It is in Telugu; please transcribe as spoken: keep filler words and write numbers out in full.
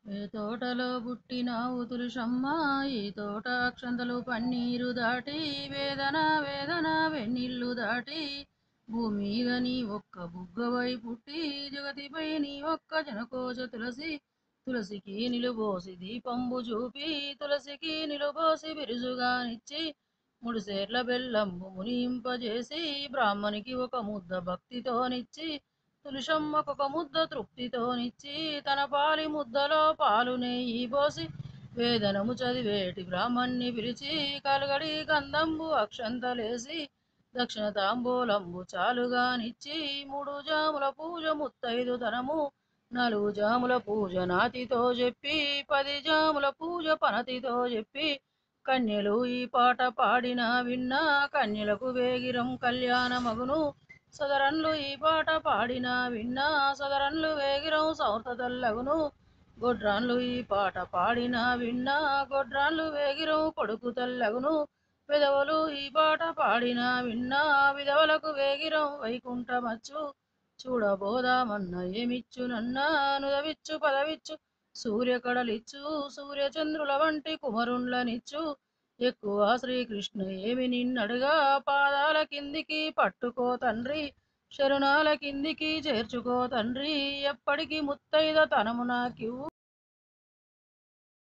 ఏ తోటలో పుట్టినావు తులసమ్మ, ఈ తోట అక్షంతలు పన్నీరు దాటి, వేదన వేదన వెన్నీళ్ళు దాటి, భూమిగ నీ ఒక్క బుగ్గవై పుట్టి, జగతిపై నీ ఒక్క జనకోజ తులసి. తులసికి నిలుబోసి దీపంబు చూపి, తులసికి నిలుబోసి బిరుజుగానిచ్చి, ముడిసేర్ల బెల్లంబు మునింపజేసి, బ్రాహ్మనికి ఒక ముద్ద భక్తితోనిచ్చి, తులసమ్మకొక ముద్ద తృప్తితోనిచ్చి, తన పాలి ముద్దలో పాలు నెయ్యి పోసి, వేదనము చదివేటి బ్రాహ్మణ్ణి పిలిచి, కలగడి గంధంబు అక్షంతలేసి, దక్షిణ తాంబూలంబు చాలుగానిచ్చి, మూడు జాముల పూజ ముత్తైదు తనము, నాలుగు జాముల పూజ నాతితో చెప్పి, పది జాముల పూజ పనతితో చెప్పి, కన్యలు ఈ పాట పాడిన విన్నా, కన్యలకు వేగిరం కళ్యాణమగును. సదరన్లు ఈ పాట పాడిన విన్నా, సదరన్లు వేగిరం సౌతతల్లగును. గొడ్రాన్లు ఈ పాట పాడిన విన్నా, గొడ్రాన్లు వేగిరం కొడుకు తల్లగును. విధవలు ఈ పాట పాడిన విన్నా, విధవలకు వేగిరం వైకుంఠమచ్చు. చూడబోదామన్న ఏమిచ్చునన్నా, నుదవిచ్చు పదవిచ్చు సూర్యకడలిచ్చు, సూర్యచంద్రుల వంటి కుమరుండ్లనిచ్చు. ఎక్కువ శ్రీకృష్ణ ఏమి నిన్నడుగా, పాదాల కిందికి పట్టుకో తండ్రి, శరణాల కిందికి చేర్చుకో తండ్రి, ఎప్పటికి ముత్తైద తనము నాకివ్వు.